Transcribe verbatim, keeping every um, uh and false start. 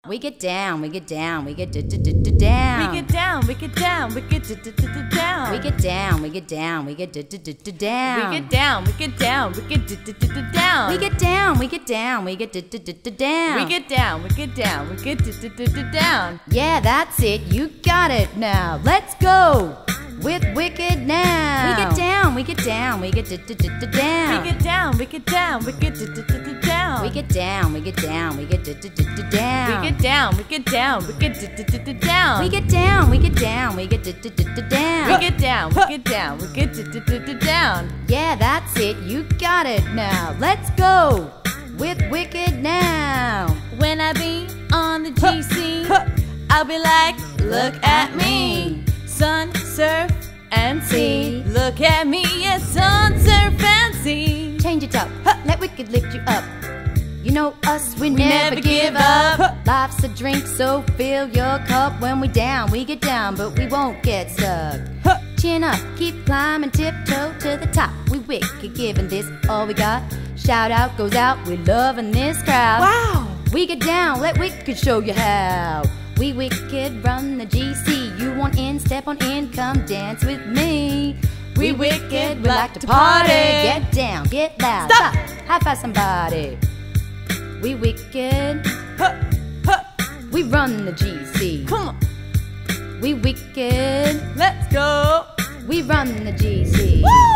We get down, we get down, we get d d d d down. We get down, we get down, we get d d d d down. We get down, we get down, we get d d d d down. We get down, we get down, we get d d d d down. We get down, we get down, we get d d d d down. We get down, we get down, we get d d d d down. Yeah, that's it, you got it now. Let's go with Wicked now. We get down, we get down, we get d d d d down. We get down, we get down, we get d d d d down. We get down, we get down, we get d d d d down. We get down, we get down, we get d d d d down. We get down, we get down, we get d d d d down. We get down, we get down, we get d d d d down. Yeah, that's it, you got it now. Let's go with Wicked now. When I be on the G C, I'll be like, look at me. Sun, surf, and sea. Look at me, yes, sun, surf, and sea. Change it up, let Wicked lift you up. You know us, we, We never, never give give up. up. Life's a drink, so fill your cup. When we down, we get down, but we won't get stuck. Chin up, keep climbing, tiptoe to the top. We Wicked, giving this all we got. Shout out goes out, we loving this crowd. Wow! We get down, let Wicked show you how. We Wicked run the G C. You want in, step on in, come dance with me. We Wicked, we like to party. Get down, get loud. Stop. High five somebody. We Wicked, Huh, huh. we run the G C. Come on, We Wicked, let's go. we run the G C. Woo!